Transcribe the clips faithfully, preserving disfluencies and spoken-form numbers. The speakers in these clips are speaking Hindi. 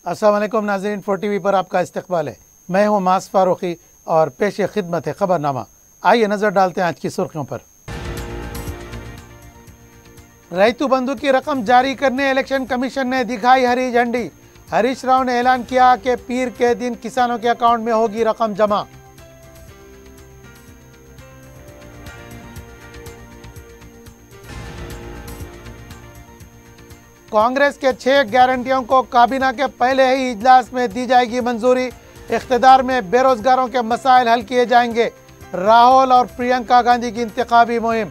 अस्सलाम वालेकुम नाज़रीन, फोर टीवी पर आपका इस्तकबाल है। मैं हूं मास फारूकी और पेश खिदमत है खबरनामा। आइए नज़र डालते हैं आज की सुर्खियों पर। रैतु बंधु की रकम जारी करने इलेक्शन कमीशन ने दिखाई हरी झंडी। हरीश राव ने ऐलान किया कि पीर के दिन किसानों के अकाउंट में होगी रकम जमा। कांग्रेस के छह गारंटियों को काबीना के पहले ही इजलास में दी जाएगी मंजूरी। इख्तिदार में बेरोजगारों के मसाइल हल किए जाएंगे। राहुल और प्रियंका गांधी की इंतखाबी मुहिम।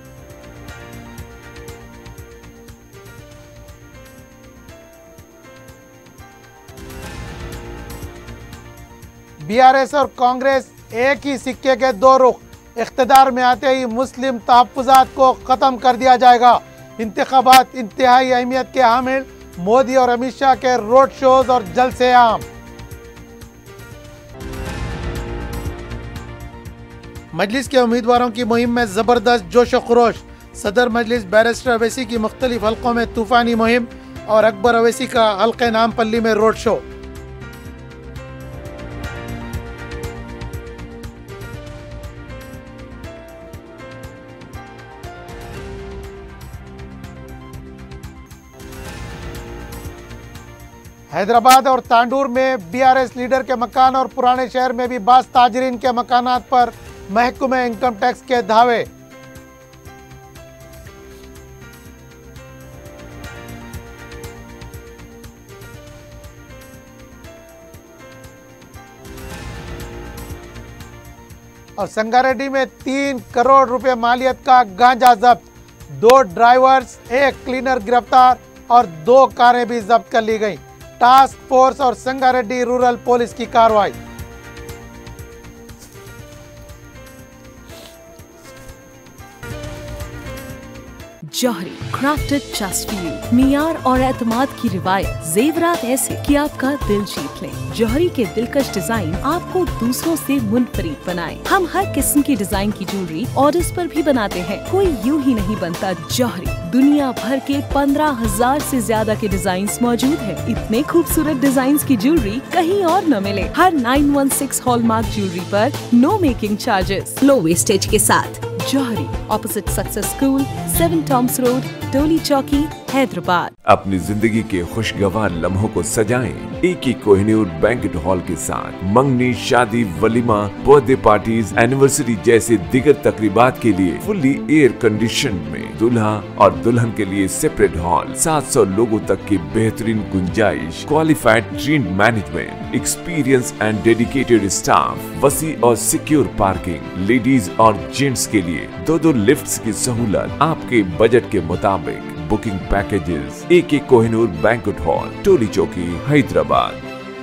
बीआरएस और कांग्रेस एक ही सिक्के के दो रुख। इख्तिदार में आते ही मुस्लिम तहफ्फुजात को खत्म कर दिया जाएगा। इंतखाबात इंतहाई अहमियत के हामिल। मोदी और अमित शाह के रोड शोज और जलसे आम। मजलिस के उम्मीदवारों की मुहिम में जबरदस्त जोश व खरोश। सदर मजलिस बैरिस्टर अवैसी की मुख्तलिफ हलकों में तूफानी मुहिम और अकबर अवैसी का हल्के नामपल्ली में रोड शो। हैदराबाद और तांडूर में बीआरएस लीडर के मकान और पुराने शहर में भी बास ताजरीन के मकानात पर महकमे इनकम टैक्स के धावे। और संगारेड्डी में तीन करोड़ रुपए मालियत का गांजा जब्त। दो ड्राइवर्स, एक क्लीनर गिरफ्तार और दो कारें भी जब्त कर ली गई। टास्क फोर्स और संगारेड्डी रूरल पुलिस की कार्रवाई। Jauhari crafted just for you. मियार और एतमाद की रिवायत, जेवरात ऐसे कि आपका दिल जीत ले। जौहरी के दिलकश डिजाइन आपको दूसरों से मुनफरिद बनाए। हम हर किस्म की डिजाइन की ज्वेलरी ऑर्डर्स पर भी बनाते हैं। कोई यूं ही नहीं बनता जौहरी। दुनिया भर के पंद्रह हजार से ज्यादा के डिजाइन मौजूद है। इतने खूबसूरत डिजाइन की ज्वेलरी कहीं और न मिले। हर nine one six hallmark jewellery पर no making charges, low wastage के साथ। Jauhari, opposite success school, seven tombs road, Toli Chowki, Hyderabad. अपनी जिंदगी के खुशगवार लम्हों को सजाएं एक ही कोहिनूर बैंक्वेट हॉल के साथ। मंगनी, शादी, वलीमा, बर्थडे पार्टीज, एनिवर्सरी जैसे दिगर तकरीबात के लिए फुल्ली एयर कंडीशन में दूल्हा और दुल्हन के लिए सेपरेट हॉल। सात सौ लोगों तक की बेहतरीन गुंजाइश, qualified train management, experience and dedicated staff, वसी और सिक्योर पार्किंग, लेडीज और जेंट्स के लिए दो दो लिफ्ट्स की सहूलत आपके बजट के मुताबिक। बुकिंग पैकेजेस एक एक Kohinoor banquet hall, Toli Chowki, Hyderabad.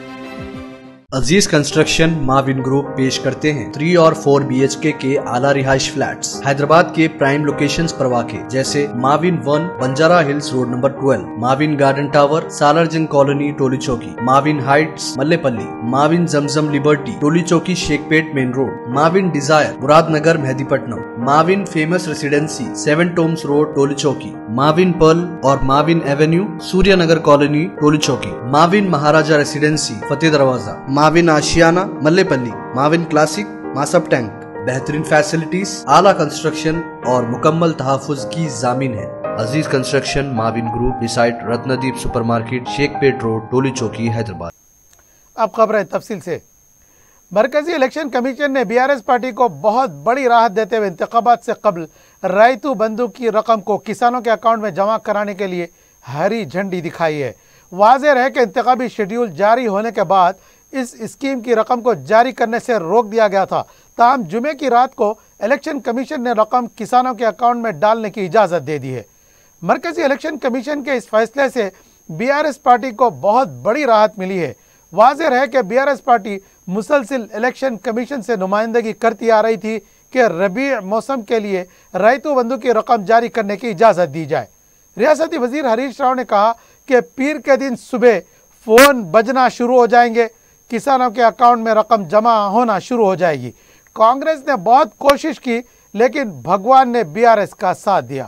Aziz construction Mavin group पेश करते हैं थ्री और फोर बी एच के के आला रिहाइश फ्लैट्स हैदराबाद के प्राइम लोकेशंस पर वाक़े, जैसे Mavin one Banjara hills road number twelve, Mavin garden tower Salarjung colony Toli Chowki, Mavin heights Mallepally, Mavin Zamzam liberty Toli Chowki Shaikpet main road, Mavin desire Muradnagar Mehdipatnam, Mavin famous residency seven tombs road Toli Chowki, Mavin pearl और Mavin avenue Suryanagar colony Toli Chowki, Mavin Maharaja residency Fateh Darwaza, Mavin Ashiana Mallepally, Mavin classic Masab tank. बेहतरीन फैसिलिटीज, आला कंस्ट्रक्शन और मुकम्मल तहफ़्फ़ुज़ की जामीन है। Aziz construction Mavin group beside Ratnadeep supermarket, Shaikpet road, Toli Chowki, Hyderabad. अब खबर है तफसील से। मरकजी इलेक्शन कमीशन ने बीआरएस पार्टी को बहुत बड़ी राहत देते हुए इंतखाबात से कबल रैतु बंधु की रकम को किसानों के अकाउंट में जमा कराने के लिए हरी झंडी दिखाई है। वाज़ेह है कि इंतखाबी शेड्यूल जारी होने के बाद इस स्कीम की रकम को जारी करने से रोक दिया गया था। ताहम जुमे की रात को इलेक्शन कमीशन ने रकम किसानों के अकाउंट में डालने की इजाज़त दे दी है। मरकजी इलेक्शन कमीशन के इस फैसले से बीआरएस पार्टी को बहुत बड़ी राहत मिली है। वाज़ेह है कि बीआरएस पार्टी मुसलसिल इलेक्शन कमीशन से नुमाइंदगी करती आ रही थी कि रबी मौसम के लिए रैतु बंधु की रकम जारी करने की इजाज़त दी जाए। रियासती वजीर हरीश राव ने कहा कि पीर के दिन सुबह फ़ोन बजना शुरू हो जाएंगे, किसानों के अकाउंट में रकम जमा होना शुरू हो जाएगी। कांग्रेस ने बहुत कोशिश की लेकिन भगवान ने बीआरएस का साथ दिया।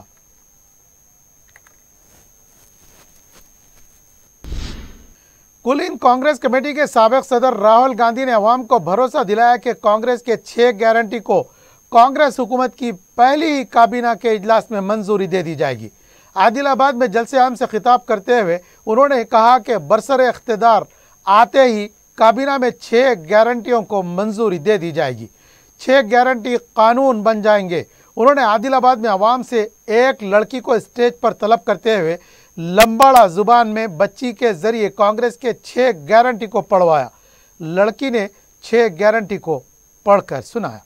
कुलीन कांग्रेस कमेटी के साबिक सदर राहुल गांधी ने अवाम को भरोसा दिलाया कि कांग्रेस के छह गारंटी को कांग्रेस हुकूमत की पहली ही काबीना के इजलास में मंजूरी दे दी जाएगी। आदिलाबाद में जलसे आम से खिताब करते हुए उन्होंने कहा कि बरसरे इख्तिदार आते ही काबीना में छह गारंटियों को मंजूरी दे दी जाएगी, छह गारंटी कानून बन जाएंगे। उन्होंने आदिलाबाद में आवाम से एक लड़की को स्टेज पर तलब करते हुए लंबाड़ा जुबान में बच्ची के जरिए कांग्रेस के छह गारंटी को पढ़वाया। लड़की ने छह गारंटी को पढ़कर सुनाया।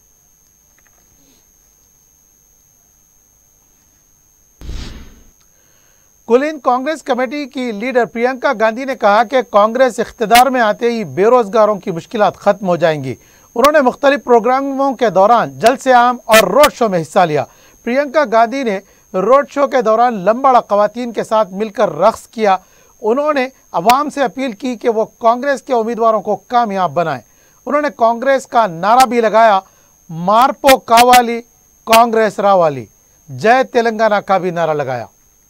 कुलीन कांग्रेस कमेटी की लीडर प्रियंका गांधी ने कहा कि कांग्रेस इख्तिदार में आते ही बेरोजगारों की मुश्किलात खत्म हो जाएंगी। उन्होंने मुख्तलिफ प्रोग्रामों के दौरान जलसे आम और रोड शो में हिस्सा लिया। प्रियंका गांधी ने रोड शो के दौरान लंबाड़ा खवातीन के साथ मिलकर रक्स किया। उन्होंने अवाम से अपील की कि वो कांग्रेस के उम्मीदवारों को कामयाब बनाएं। उन्होंने कांग्रेस का नारा भी लगाया, मारपो कावाली कांग्रेस रावाली, जय तेलंगाना का भी नारा लगाया।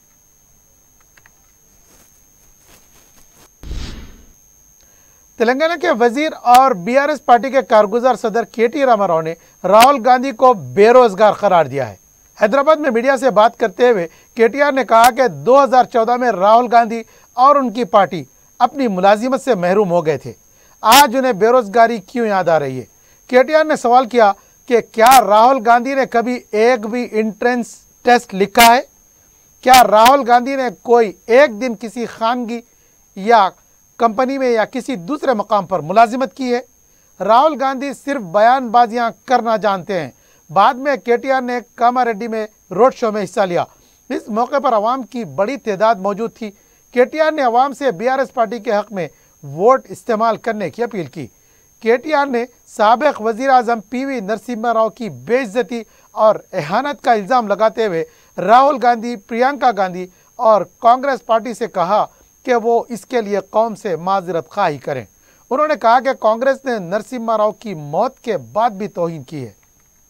तेलंगाना के वजीर और बीआरएस पार्टी के कारगुजार सदर केटी रामाराव ने राहुल गांधी को बेरोजगार करार दिया है। हैदराबाद में मीडिया से बात करते हुए केटीआर ने कहा कि दो हज़ार चौदह में राहुल गांधी और उनकी पार्टी अपनी मुलाजिमत से महरूम हो गए थे। आज उन्हें बेरोजगारी क्यों याद आ रही है? केटीआर ने सवाल किया कि क्या राहुल गांधी ने कभी एक भी एंट्रेंस टेस्ट लिखा है? क्या राहुल गांधी ने कोई एक दिन किसी खानगी या कंपनी में या किसी दूसरे मकाम पर मुलाजिमत की है? राहुल गांधी सिर्फ बयानबाजियां करना जानते हैं। बाद में केटीआर ने कामारेड्डी में रोड शो में हिस्सा लिया। इस मौके पर आवाम की बड़ी तादाद मौजूद थी। केटीआर ने आवाम से बीआरएस पार्टी के हक में वोट इस्तेमाल करने की अपील की। केटीआर ने साबिक वजीर आजम पीवी नरसिम्हा राव की बेइज्जती और एहानत का इल्ज़ाम लगाते हुए राहुल गांधी, प्रियंका गांधी और कांग्रेस पार्टी से कहा कि वो इसके लिए कौम से माजरत खाही करें। उन्होंने कहा कि कांग्रेस ने नरसिम्हा राव की मौत के बाद भी तौहीन की है।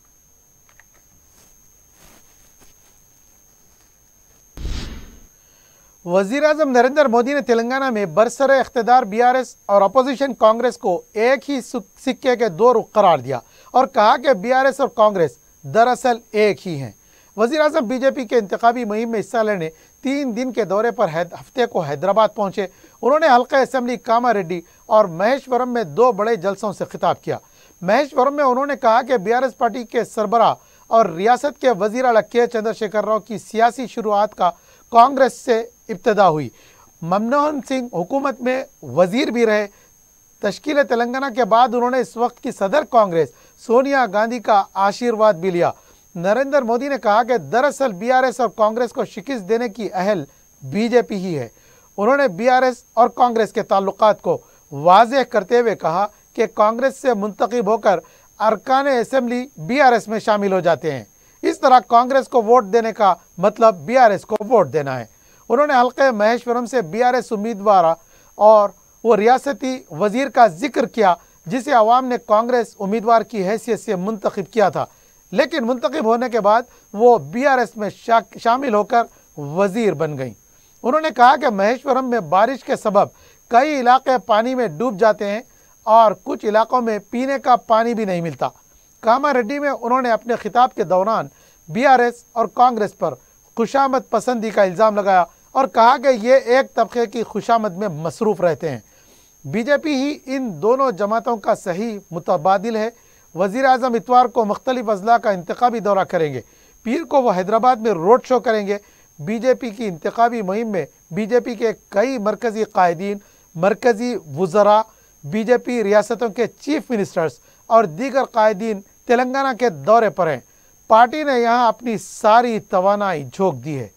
वजीर आजम नरेंद्र मोदी ने तेलंगाना में बरसरे इख्तिदार बीआरएस और अपोजिशन कांग्रेस को एक ही सिक्के के दो रुख करार दिया और कहा कि बीआरएस और कांग्रेस दरअसल एक ही हैं। वजीर आजम बीजेपी के इंतखाबी मुहिम में हिस्सा लेने तीन दिन के दौरे पर हफ्ते को हैदराबाद पहुंचे। उन्होंने हल्का असेंबली कामारेड्डी और महेश्वरम में दो बड़े जलसों से खिताब किया। महेश्वरम में उन्होंने कहा कि बीआरएस पार्टी के सरबराह और रियासत के वजीर आला के चंद्रशेखर राव की सियासी शुरुआत का कांग्रेस से इब्तदा हुई। मनमोहन सिंह हुकूमत में वजीर भी रहे। तश्कील तेलंगाना के बाद उन्होंने इस वक्त की सदर कांग्रेस सोनिया गांधी का आशीर्वाद भी लिया। नरेंद्र मोदी ने कहा कि दरअसल बीआरएस और कांग्रेस को शिकस्त देने की अहल बीजेपी ही है। उन्होंने बीआरएस और कांग्रेस के ताल्लुकात को वाज़ेह करते हुए कहा कि कांग्रेस से मुंतखब होकर अरकान असेंबली बीआरएस में शामिल हो जाते हैं। इस तरह कांग्रेस को वोट देने का मतलब बीआरएस को वोट देना है। उन्होंने हल्के महेश्वरम से बीआरएस उम्मीदवार और वो रियासती वजीर का जिक्र किया जिसे अवाम ने कांग्रेस उम्मीदवार की हैसियत से मुंतखब किया था, लेकिन मुंतखब होने के बाद वो बीआरएस में शा, शामिल होकर वजीर बन गई। उन्होंने कहा कि महेश्वरम में बारिश के सबब कई इलाके पानी में डूब जाते हैं और कुछ इलाकों में पीने का पानी भी नहीं मिलता। कामारेड्डी में उन्होंने अपने खिताब के दौरान बीआरएस और कांग्रेस पर खुशामद पसंदी का इल्ज़ाम लगाया और कहा कि ये एक तबके की खुशामद में मसरूफ़ रहते हैं। बीजेपी ही इन दोनों जमातों का सही मुतबादिल है। वज़ीर आज़म इतवार को मुख्तलिफ अजला का इंतखाबी दौरा करेंगे। पीर को वो हैदराबाद में रोड शो करेंगे। बीजेपी की इंतखाबी मुहिम में बीजेपी के कई मरकज़ी कायदीन, मरकज़ी वज़रा, बीजेपी रियासतों के चीफ मिनिस्टर्स और दीगर कायदीन तेलंगाना के दौरे पर हैं। पार्टी ने यहाँ अपनी सारी तवानाई झोंक दी है।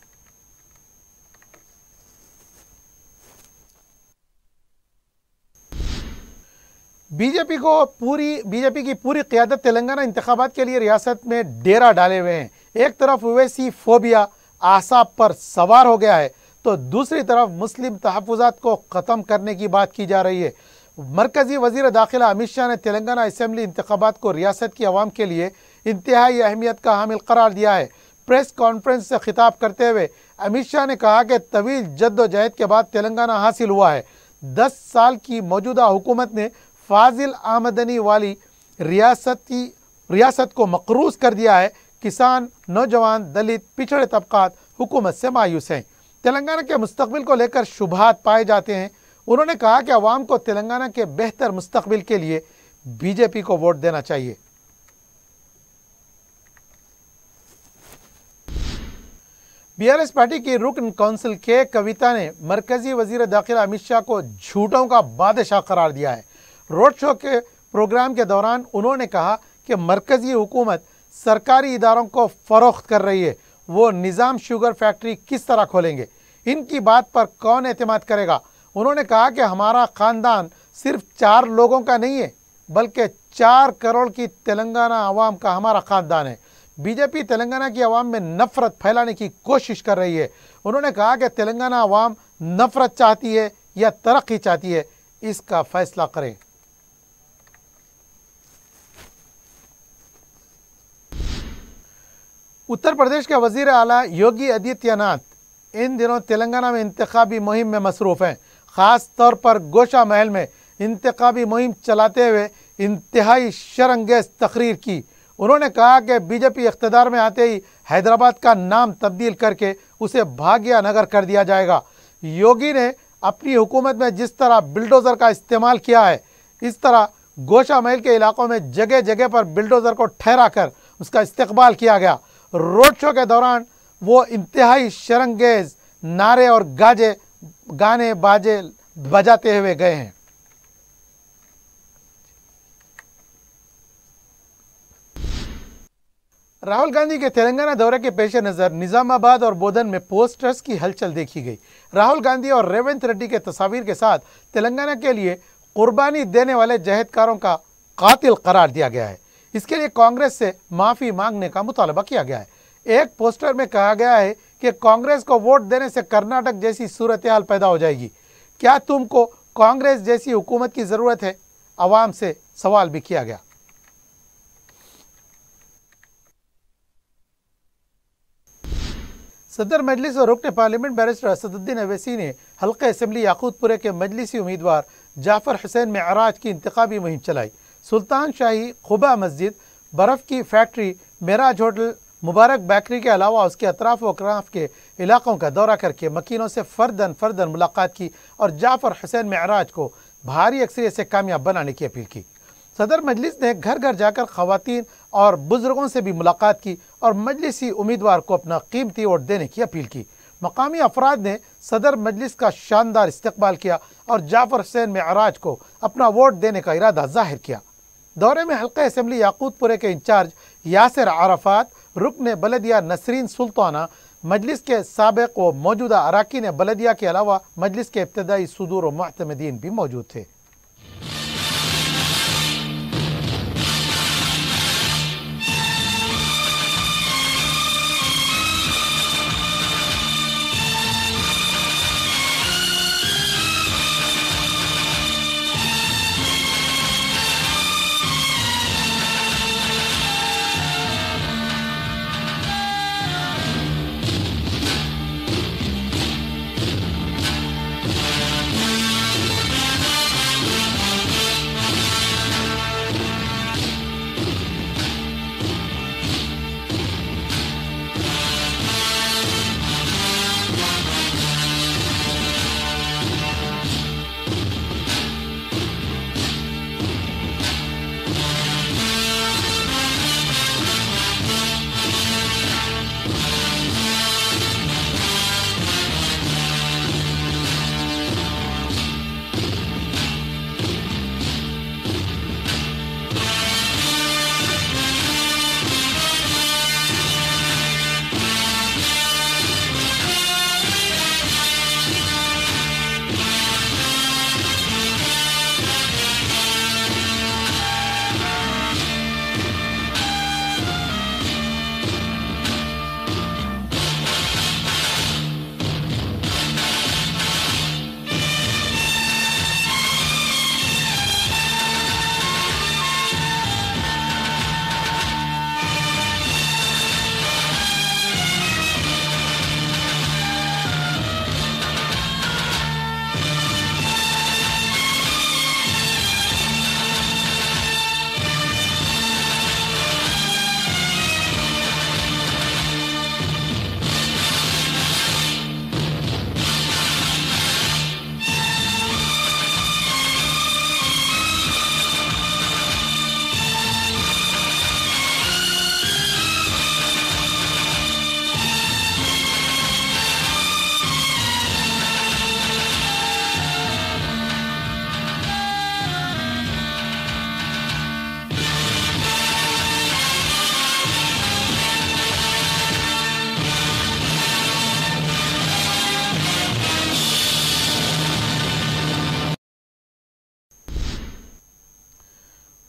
बीजेपी को पूरी बीजेपी की पूरी क़ियादत तेलंगाना इंतखाबात के लिए रियासत में डेरा डाले हुए हैं। एक तरफ ओवैसी फोबिया आसाब पर सवार हो गया है तो दूसरी तरफ मुस्लिम तहफ़्फ़ुज़ात को ख़त्म करने की बात की जा रही है। मरकज़ी वज़ीर दाखिला अमित शाह ने तेलंगाना असेंबली इंतखाबात को रियासत की आवाम के लिए इंतहाई अहमियत का हामिल करार दिया है। प्रेस कॉन्फ्रेंस से खिताब करते हुए अमित शाह ने कहा कि तवील जद्दोजहद के बाद तेलंगाना हासिल हुआ है। दस साल की मौजूदा हुकूमत ने फाजिल आमदनी वाली रियासती रियासत को मकरूज कर दिया है। किसान, नौजवान, दलित, पिछड़े तबकात हुकूमत से मायूस हैं। तेलंगाना के मुस्तकबिल को लेकर शुबहात पाए जाते हैं। उन्होंने कहा कि अवाम को तेलंगाना के बेहतर मुस्तकबिल के लिए बीजेपी को वोट देना चाहिए। बीआरएस पार्टी की रुकन काउंसिल के कविता ने मरकजी वजीर दाखिला अमित शाह को झूठों का बादशाह करार दिया है। रोड शो के प्रोग्राम के दौरान उन्होंने कहा कि मरकजी हुकूमत सरकारी इदारों को फरोख्त कर रही है। वो निज़ाम शुगर फैक्ट्री किस तरह खोलेंगे, इनकी बात पर कौन एतमाद करेगा। उन्होंने कहा कि हमारा ख़ानदान सिर्फ चार लोगों का नहीं है, बल्कि चार करोड़ की तेलंगाना आवाम का हमारा ख़ानदान है। बीजेपी तेलंगाना की आवाम में नफरत फैलाने की कोशिश कर रही है। उन्होंने कहा कि तेलंगाना आवाम नफरत चाहती है या तरक्की चाहती है, इसका फैसला करें। उत्तर प्रदेश के वजीर आला योगी आदित्यनाथ इन दिनों तेलंगाना में इंतखाबी मुहिम में मसरूफ़ हैं। ख़ास तौर पर गोशा महल में इंतखाबी मुहिम चलाते हुए इंतहाई शर्मंगेज़ तकरीर की। उन्होंने कहा कि बीजेपी इख्तिदार में आते ही हैदराबाद का नाम तब्दील करके उसे भाग्य नगर कर दिया जाएगा। योगी ने अपनी हुकूमत में जिस तरह बिल्डोज़र का इस्तेमाल किया है, इस तरह गोशा महल के इलाकों में जगह जगह पर बिल्डोज़र को ठहरा कर उसका इस्तकबाल किया गया। रोड शो के दौरान वो इंतहाई शर्मंगेज़ नारे और गाजे गाने बाजे बजाते हुए गए हैं। राहुल गांधी के तेलंगाना दौरे के पेश नज़र निज़ामाबाद और बोधन में पोस्टर्स की हलचल देखी गई। राहुल गांधी और रेवंत रेड्डी के तस्वीर के साथ तेलंगाना के लिए कुर्बानी देने वाले जहेदकारों का कातिल करार दिया गया है। इसके लिए कांग्रेस से माफ़ी मांगने का मुतालबा किया गया है। एक पोस्टर में कहा गया है कि कांग्रेस को वोट देने से कर्नाटक जैसी सूरत हाल पैदा हो जाएगी। क्या तुमको कांग्रेस जैसी हुकूमत की ज़रूरत है? आवाम से सवाल भी किया गया। सदर मजलिस और रुकन पार्लियामेंट बैरिस्टर असदुद्दीन अवैसी ने हल्का असम्बली याकूतपुरे के मजलिसी उम्मीदवार जाफर हुसैन मेराज की इंतखाबी मुहिम चलाई। सुल्तान शाही खुबा मस्जिद, बर्फ़ की factory, Meraj hotel, Mubarak bakery के अलावा उसके अतराफ़ व अकराफ के इलाकों का दौरा करके मकीनों से फ़र्दन फ़र्दन मुलाकात की और जाफर हुसैन मेराज को भारी अक्सरियत से कामयाब बनाने की अपील की। सदर मजलिस ने घर घर जाकर ख़वातीन और बुज़ुर्गों से भी मुलाकात की और मजलिसी उम्मीदवार को अपना कीमती वोट देने की अपील की। मकामी अफराद ने सदर मजलिस का शानदार इस्तकबाल किया और जाफर हुसैन मेराज को अपना वोट देने का इरादा जाहिर किया। दौरे में हल्का असम्बली याकूतपुरे के इंचार्ज यासिर आराफात, रुकन बलदिया नसरीन सुल्ताना, मजलिस के साबिक व मौजूदा अराकीन बलदिया के अलावा मजलिस के इब्तदाई सुदूर व मुअतमदीन भी मौजूद थे।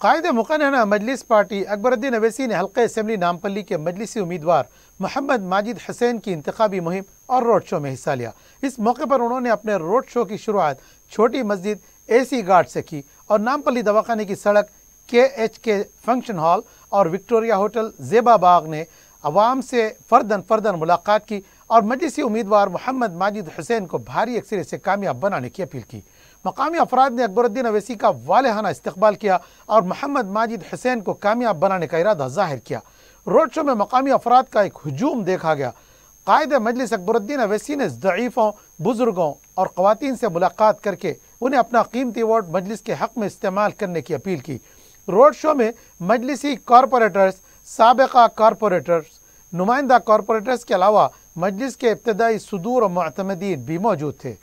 कायदे मुक़न्नह मजलिस पार्टी अकबरुद्दीन अवैसी ने हल्के असम्बली नामपल्ली के मजलिसी उम्मीदवार मोहम्मद माजिद हुसैन की इंतखाबी मुहिम और रोड शो में हिस्सा लिया। इस मौके पर उन्होंने अपने रोड शो की शुरुआत छोटी मस्जिद एसी घाट से की और नामपल्ली दवाखाने की सड़क के एच के फंक्शन हॉल और विक्टोरिया होटल ज़ेबा बाग ने अवाम से फ़र्दन फ़र्दन मुलाकात की और मजलिसी उम्मीदवार मोहम्मद माजिद हुसैन को भारी अक्सरियत से कामयाब बनाने की अपील की। मकामी अफराद ने अकबरुद्दीन अवैसी का वालेहाना इस्तकबाल किया और मोहम्मद माजिद हुसैन को कामयाब बनाने का इरादा जाहिर किया। रोड शो में मकामी अफराद का एक हुजूम देखा गया। कायदे मजलिस अकबरुद्दीन अवैसी ने ज़ईफ़ों, बुजुर्गों और ख़वातीन से मुलाकात करके उन्हें अपना कीमती वोट मजलिस के हक़ में इस्तेमाल करने की अपील की। रोड शो में मजलिसी कॉरपोरेटर्स, साबिक़ा कॉरपोरेटर्स, नुमाइंदा कॉरपोरेटर्स के अलावा मजलिस के इब्तदाई सुदूर और मुअतमदीन भी मौजूद थे।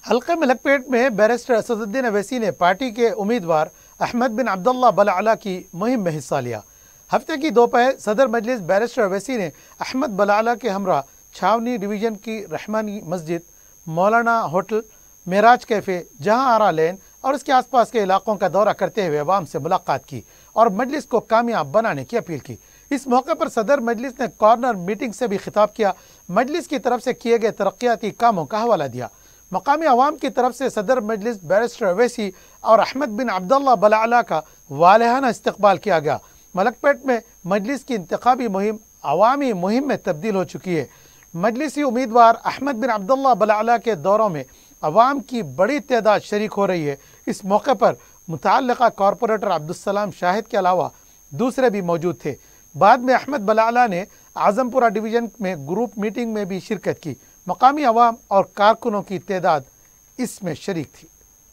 हल्के मलकपेट में बैरिस्टर असदुद्दीन अवैसी ने पार्टी के उम्मीदवार अहमद बिन अब्दुल्ला बलाला की मुहिम में हिस्सा लिया। हफ्ते की दोपहर सदर मजलिस बैरिस्टर अवैसी ने अहमद बलाला के हमरा छावनी डिवीजन की रहमानी मस्जिद, मौलाना होटल, मेराज कैफ़े, जहां आरा लेन और इसके आसपास के इलाकों का दौरा करते हुए अवाम से मुलाकात की और मजलिस को कामयाब बनाने की अपील की। इस मौके पर सदर मजलिस ने कॉर्नर मीटिंग से भी खिताब किया। मजलिस की तरफ से किए गए तरक्याती कामों का हवाला दिया। मकामी अवाम की तरफ से सदर मजलिस बैरिस्टर अवैसी और अहमद बिन अब्दुल्ला बलाला का वालेहाना इस्तकबाल किया गया। मलकपेट में मजलिस की इंतखाबी मुहिम अवामी मुहिम में तब्दील हो चुकी है। मजलिसी उम्मीदवार अहमद बिन अब्दुल्ला बलाला के दौरों में अवाम की बड़ी तादाद शरीक हो रही है। इस मौके पर मुतअल्लिका कॉरपोरेटर अब्दुलसलाम शाहिद के अलावा दूसरे भी मौजूद थे। बाद में अहमद बलाला ने आजमपुरा डिवीज़न में ग्रुप मीटिंग में भी शिरकत की। मकामी अवाम और कारकुनों की तादाद इसमें शरीक थी।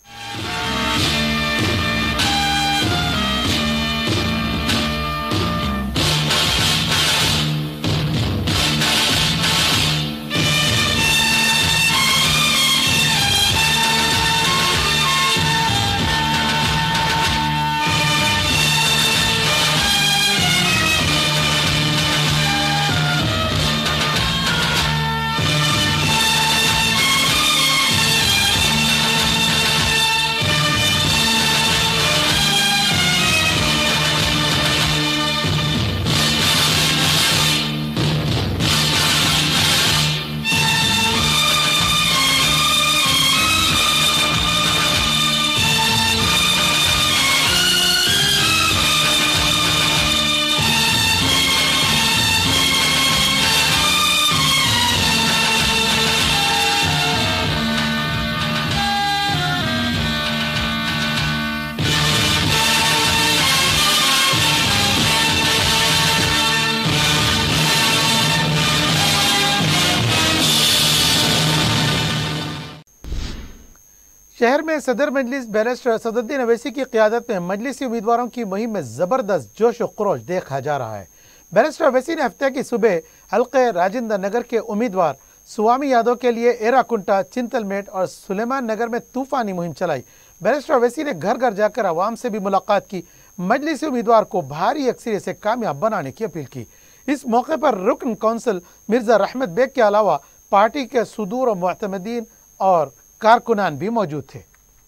शहर में सदर मजलिस बैरिस्टर असदुद्दीन अवैसी की क़ियादत में मजलिसी उम्मीदवारों की मुहिम में ज़बरदस्त जोश व खरोश देखा जा रहा है। बैरिस्टर अवैसी ने हफ्ते की सुबह हल्के राजेंद्र नगर के उम्मीदवार स्वामी यादव के लिए एराकुंटा, चिंतलमेट और सुलेमान नगर में तूफानी मुहिम चलाई। बैरिस्टर अवैसी ने घर घर जाकर आवाम से भी मुलाकात की। मजलिसी उम्मीदवार को भारी अक्सरियत से कामयाब बनाने की अपील की। इस मौके पर रुकन कौंसिल मिर्जा रहमत बेग के अलावा पार्टी के सुदूर और मुअतमदीन और कारकुनान भी मौजूद थे।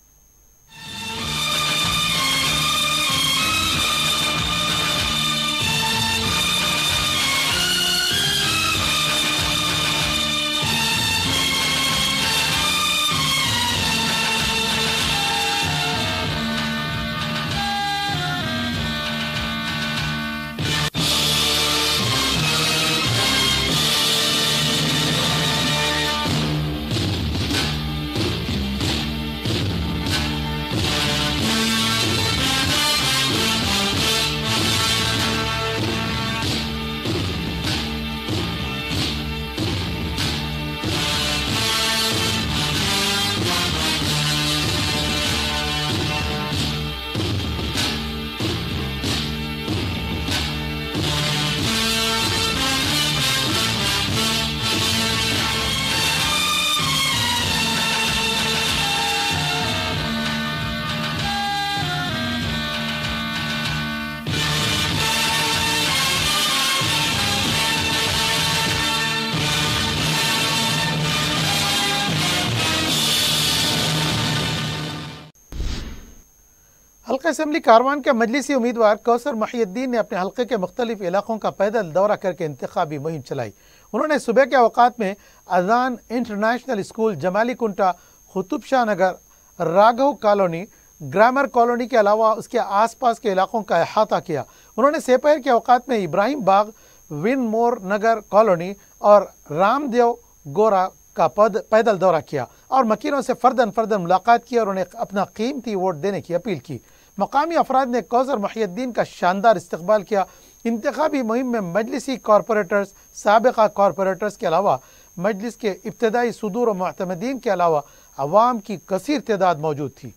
हल्का असम्बली कारवान के मजलिसी उम्मीदवार कौसर मुहियुद्दीन ने अपने हल्के के मुख्तलिफ इलाकों का पैदल दौरा करके इंतखाबी मुहिम चलाई। उन्होंने सुबह के अवकात में अजान international school, Jamali Kunta, Qutub Shah Nagar, Raghav colony, grammar colony के अलावा उसके आसपास के इलाकों का अहाता किया। उन्होंने सेपहर के अवकात में इब्राहिम बाग, विनमोर नगर कॉलोनी और रामदेव गोरा का पद पैदल दौरा किया और मकीनों से फर्दन फर्दन मुलाकात की और उन्हें अपना कीमती वोट देने की अपील की। मकामी अफराद ने कौसर मुहियुद्दीन का शानदार इस्तकबाल किया। इंतखाबी मुहिम में मजलिसी कॉरपोरेटर्स, साबिका कॉरपोरेटर्स के अलावा मजलिस के इब्तदाई सुदूर और मुअतमदीन के अलावा अवाम की कसीर तादाद मौजूद थी।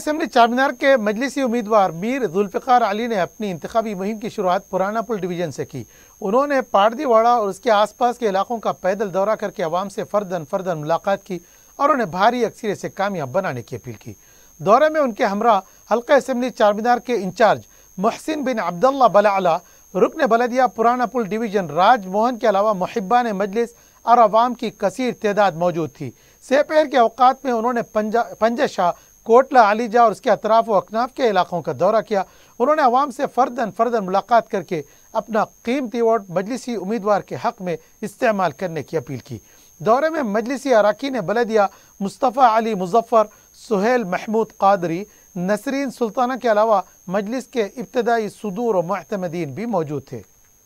असम्बली चारमीनार के मजलिसी उम्मीदवार मीर जुल्फ़िकार अली ने अपनी इंतखाबी मुहिम की शुरुआत पुराना पुल डिवीज़न से की। उन्होंने पारदीवाड़ा और उसके आसपास के इलाकों का पैदल दौरा करके आवाम से फ़र्दन फ़र्दन मुलाकात की और उन्हें भारी अक्सरियत से कामयाब बनाने की अपील की। दौरे में उनके हमरा हल्का असम्बली चारमीनार के इंचार्ज मोहसिन बिन अब्दुल्ला बलाअला, रुकन बलदिया पुराना पुल डिवीज़न राज मोहन के अलावा मुहिब्बान मजलिस और आवाम की कसीर तादाद मौजूद थी। सेपहर के औकात में उन्होंने पंजा पंजशाह, कोटला, अलीजा और उसके अतराफ व अकनाफ के इलाकों का दौरा किया। उन्होंने आवाम से फ़र्दन फ़र्दन मुलाकात करके अपना कीमती वोट मजलिसी उम्मीदवार के हक़ में इस्तेमाल करने की अपील की। दौरे में मजलिसी अरकान बलदिया मुस्तफ़ा अली मुज़फ़्फ़र, सुहेल महमूद क़ादरी, नसरीन सुल्ताना के अलावा मजलिस के इब्तदाई सुदूर व मुअतमदीन भी मौजूद थे।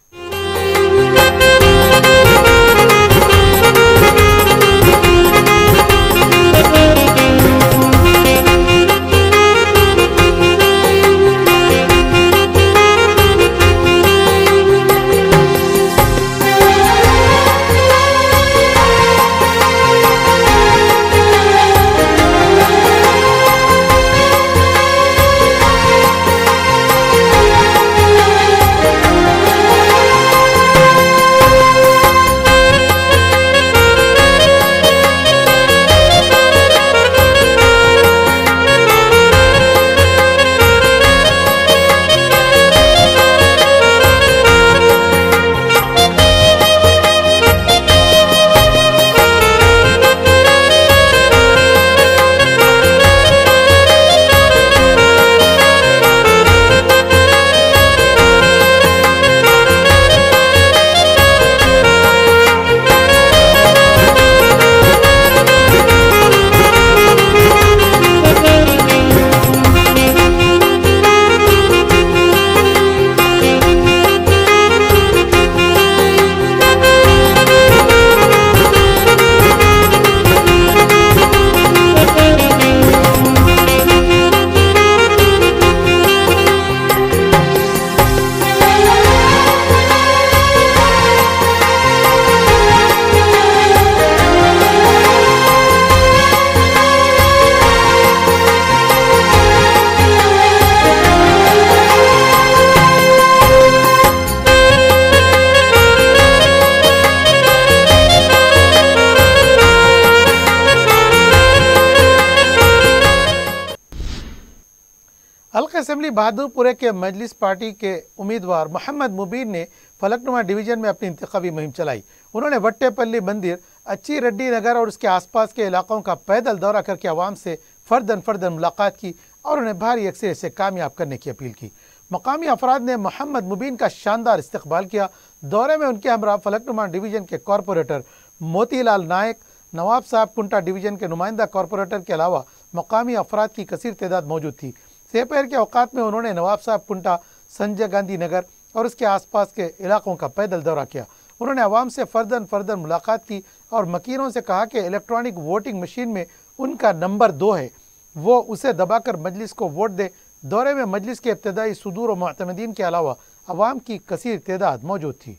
हल्का असम्बली बहादुरपुरे के मजलिस पार्टी के उम्मीदवार मोहम्मद मुबीन ने फलकनुमा डिवीज़न में अपनी इंतखाबी मुहिम चलाई। उन्होंने वट्टेपल्ली मंदिर, अच्छी रेड्डी नगर और उसके आसपास के इलाकों का पैदल दौरा करके आवाम से फ़र्दन फ़र्दन मुलाकात की और उन्हें भारी अक्सरियत से कामयाब करने की अपील की। मकामी अफराद ने मोहम्मद मुबीन का शानदार इस्तकबाल किया। दौरे में उनके हमरा फलकनुमा डिवीज़न के कॉरपोरेटर मोतीलाल नायक, नवाब साहब कुंटा डिवीज़न के नुमाइंदा कॉरपोरेटर के अलावा मकामी अफराद की कसीर तादाद मौजूद थी। सेपहर के औकात में उन्होंने नवाब साहब कुंटा, संजय गांधी नगर और उसके आसपास के इलाकों का पैदल दौरा किया। उन्होंने आवाम से फ़र्दन फ़र्दन मुलाकात की और मकीनों से कहा कि इलेक्ट्रॉनिक वोटिंग मशीन में उनका नंबर दो है, वो उसे दबाकर मजलिस को वोट दे। दौरे में मजलिस के इब्तदाई सुदूर व मुअतमदीन के अलावा आवाम की कसीर तादाद मौजूद थी।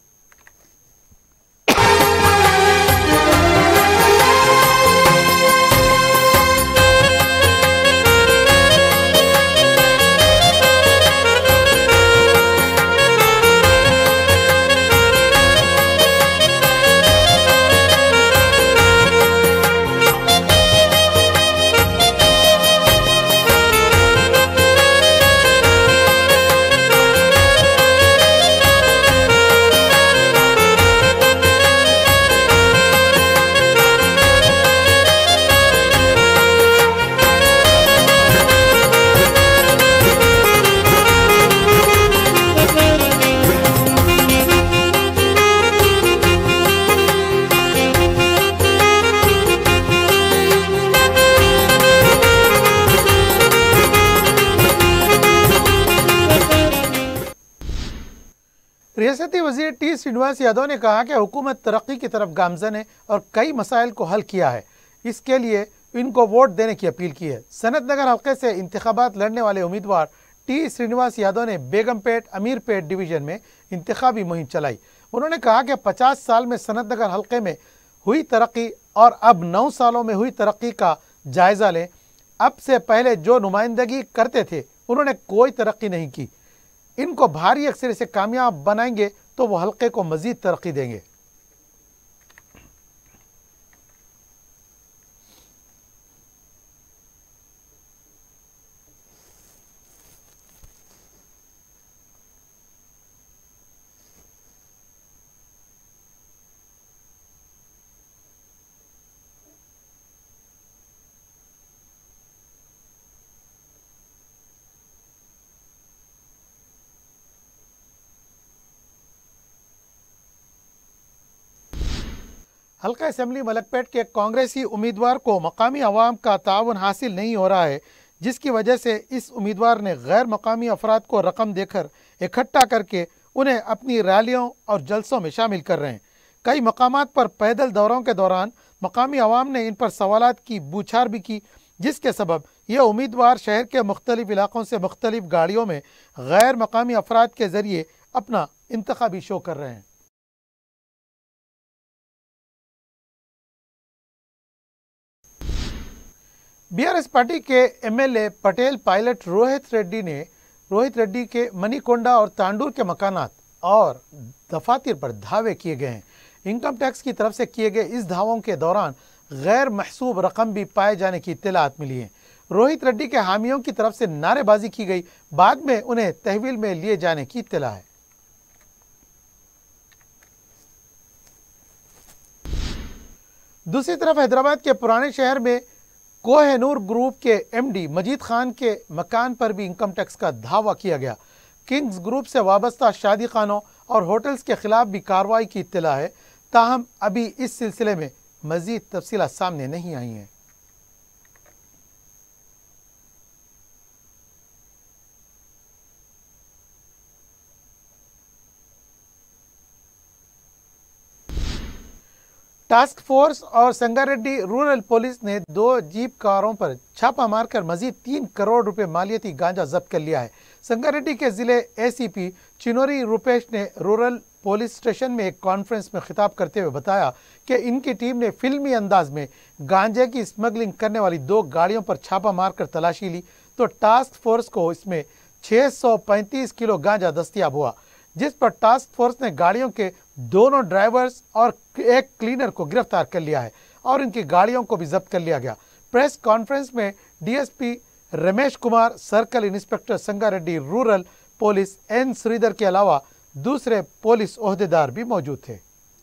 रियासती वज़ीर टी श्रीनिवास यादव ने कहा कि हुकूमत तरक्की की तरफ गामज़न है और कई मसाइल को हल किया है, इसके लिए इनको वोट देने की अपील की है। सनत नगर हल्के से इंतखाबात लड़ने वाले उम्मीदवार टी श्रीनिवास यादव ने बेगमपेट अमीरपेट डिवीज़न में इंतखाबी मुहिम चलाई। उन्होंने कहा कि पचास साल में सनत नगर हल्के में हुई तरक्की और अब नौ सालों में हुई तरक्की का जायज़ा लें। अब से पहले जो नुमाइंदगी करते थे उन्होंने कोई तरक्की नहीं की। इनको भारी अक्सर से कामयाब बनाएंगे तो वो हल्के को मजीद तरक्की देंगे। हल्का असेंबली मलकपेट के कांग्रेसी उम्मीदवार को मकामी अवाम का ताउन हासिल नहीं हो रहा है, जिसकी वजह से इस उम्मीदवार ने गैर मकामी अफराद को रकम देकर इकट्ठा करके उन्हें अपनी रैलियों और जलसों में शामिल कर रहे हैं। कई मकामात पर पैदल दौरों के दौरान मकामी अवाम ने इन पर सवालात की बूछार भी की, जिसके सबब यह उम्मीदवार शहर के मुख्तलिफ इलाकों से मुख्तलिफ गाड़ियों में गैर मकामी अफराद के जरिए अपना इंतखाबी शो कर रहे हैं। बीआरएस पार्टी के एमएलए पटेल पायलट रोहित रेड्डी ने रोहित रेड्डी के मनीकोंडा और तांडूर के मकानात और दफातर पर धावे किए गए हैं। इनकम टैक्स की तरफ से किए गए इस धावों के दौरान गैर महसूब रकम भी पाए जाने की इत्तलात मिली है। रोहित रेड्डी के हामियों की तरफ से नारेबाजी की गई, बाद में उन्हें तहवील में लिए जाने की इत्तला है। दूसरी तरफ हैदराबाद के पुराने शहर में कोहिनूर ग्रुप के एमडी मजीद खान के मकान पर भी इनकम टैक्स का धावा किया गया। किंग्स ग्रुप से वाबस्ता शादी खानों और होटल्स के खिलाफ भी कार्रवाई की इत्तला है, ताहम अभी इस सिलसिले में मजीद तफसीलात सामने नहीं आई हैं। टास्क फोर्स और संगारेड्डी रूरल पुलिस ने दो जीप कारों पर छापा मारकर मजीद तीन करोड़ रुपए मालियती गांजा जब्त कर लिया है। संगारेड्डी के जिले एसीपी चिनोरी रूपेश ने रूरल पुलिस स्टेशन में एक कॉन्फ्रेंस में खिताब करते हुए बताया कि इनकी टीम ने फिल्मी अंदाज में गांजे की स्मगलिंग करने वाली दो गाड़ियों पर छापा मारकर तलाशी ली, तो टास्क फोर्स को इसमें छह सौ पैंतीस किलो गांजा दस्तियाब हुआ, जिस पर टास्क फोर्स ने गाड़ियों के दोनों ड्राइवर्स और एक क्लीनर को गिरफ्तार कर लिया है और इनकी गाड़ियों को भी जब्त कर लिया गया। प्रेस कॉन्फ्रेंस में DSP Ramesh Kumar, circle inspector Sangareddy rural police N Sridhar के अलावा दूसरे पुलिस ओहदेदार भी मौजूद थे।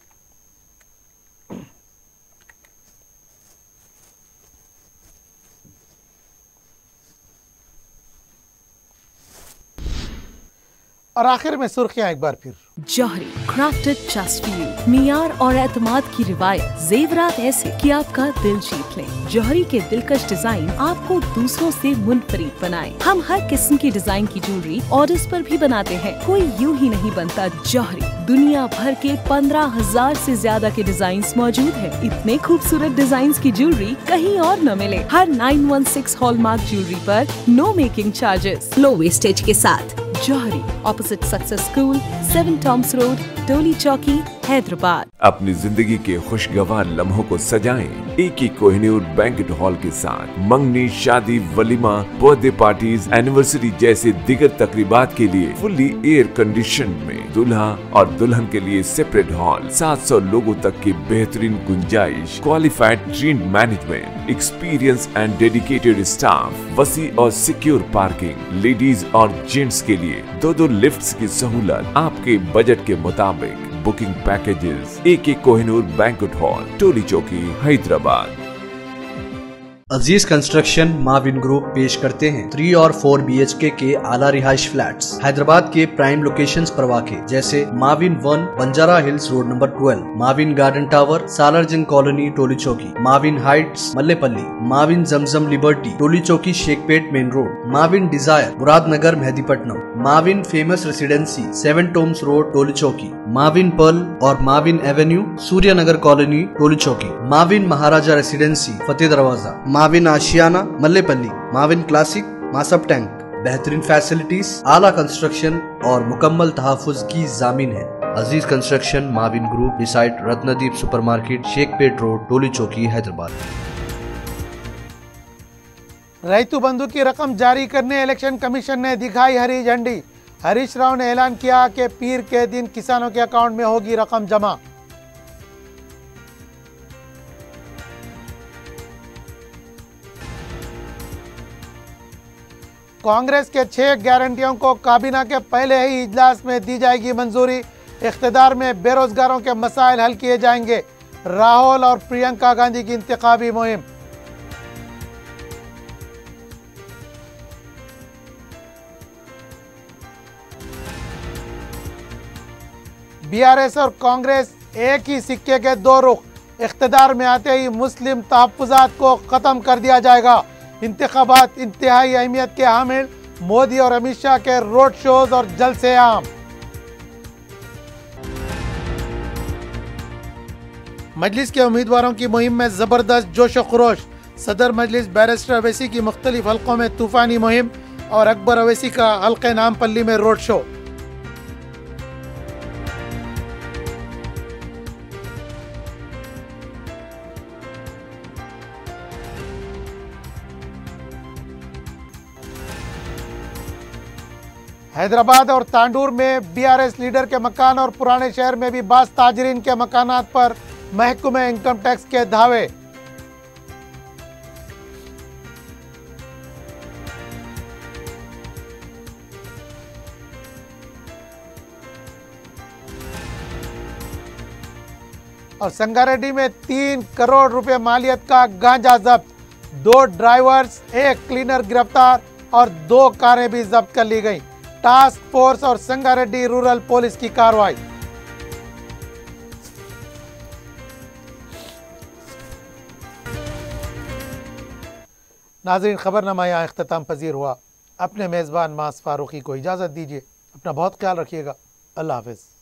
और आखिर में सुर्खियां एक बार फिर। Jauhari crafted just for you, मियार और एतमाद की रिवायत, जेवरात ऐसे कि आपका दिल जीत लें। जौहरी के दिलकश डिजाइन आपको दूसरों से मुनफरिद बनाए। हम हर किस्म की डिजाइन की ज्वेलरी ऑर्डर्स पर भी बनाते हैं, कोई यूं ही नहीं बनता। जौहरी दुनिया भर के पंद्रह हजार से ज्यादा के डिजाइन मौजूद है। इतने खूबसूरत डिजाइन की ज्वेलरी कहीं और न मिले। हर नौ एक छह हॉलमार्क ज्वेलरी पर no making charges, low wastage के साथ। Jauhari, opposite success school, seven tombs road, Toli Chowki, Hyderabad. अपनी जिंदगी के खुशगवार लम्हों को सजाएं एक ही कोहिनूर बैंक्वेट हॉल के साथ। मंगनी, शादी, वलीमा, बर्थडे पार्टीज, एनिवर्सरी जैसे दिगर तकरीबात के लिए फुल्ली एयर कंडीशन में दुल्हा और दुल्हन के लिए सेपरेट हॉल, सात सौ लोगों तक की बेहतरीन गुंजाइश, qualified train management, experience and dedicated staff, वसी और सिक्योर पार्किंग, लेडीज और जेंट्स के लिए दो दो लिफ्ट्स की सहूलत आपके बजट के मुताबिक। बुकिंग पैकेजेस एक एक Kohinoor banquet hall, Toli Chowki, Hyderabad. Aziz construction Mavin group पेश करते हैं थ्री और फोर बी एच के के आला रिहाइश फ्लैट्स हैदराबाद के प्राइम लोकेशंस पर वाक़े, जैसे Mavin one Banjara hills road number twelve, Mavin garden tower Salarjung colony Toli Chowki, Mavin heights Mallepally, Mavin Zamzam liberty Toli Chowki Shaikpet main road, Mavin desire Muradnagar Mehdipatnam, Mavin famous residency seven tombs road Toli Chowki, Mavin pearl और Mavin avenue Suryanagar colony Toli Chowki, Mavin Maharaja residency Fateh Darwaza, Mavin Ashiana Mallepally, Mavin classic Masab tank. बेहतरीन फैसिलिटीज, आला कंस्ट्रक्शन और मुकम्मल तहफ़्फ़ुज़ की जामीन है। Aziz construction Mavin group, beside Ratnadeep supermarket, Shaikpet road, Toli Chowki, Hyderabad. रैतु बंधु की रकम जारी करने इलेक्शन कमीशन ने दिखाई हरी झंडी। हरीश राव ने ऐलान किया कि पीर के दिन किसानों के अकाउंट में होगी रकम जमा। कांग्रेस के छह गारंटियों को काबीना के पहले ही इजलास में दी जाएगी मंजूरी। इख्तिदार में बेरोजगारों के मसाइल हल किए जाएंगे। राहुल और प्रियंका गांधी की इंतखाबी मुहिम। बीआरएस और कांग्रेस एक ही सिक्के के दो रुख। इख्तिदार में आते ही मुस्लिम तहफ्फुजात को खत्म कर दिया जाएगा। इंतखाबात इंतहाई अहमियत के हामिल। मोदी और अमित शाह के रोड शोज और जलसे आम। मजलिस के उम्मीदवारों की मुहिम में जबरदस्त जोश व खरोश। सदर मजलिस बैरिस्टर अवैसी की मुख्तलिफ हलकों में तूफानी मुहिम और अकबर अवैसी का हल्के नामपल्ली में रोड शो। हैदराबाद और तांडूर में बीआरएस लीडर के मकान और पुराने शहर में भी बास ताजरीन के मकानात पर महकमे इनकम टैक्स के धावे। और संगारेड्डी में तीन करोड़ रुपए मालियत का गांजा जब्त। दो ड्राइवर्स, एक क्लीनर गिरफ्तार और दो कारें भी जब्त कर ली गई। टास्क फोर्स और संगारेड्डी रूरल पुलिस की कार्रवाई। नाज़रीन, खबरनामा यहाँ इख्तिताम पजीर हुआ। अपने मेज़बान मास फारूकी को इजाज़त दीजिए। अपना बहुत ख्याल रखिएगा। अल्लाह हाफ़िज़।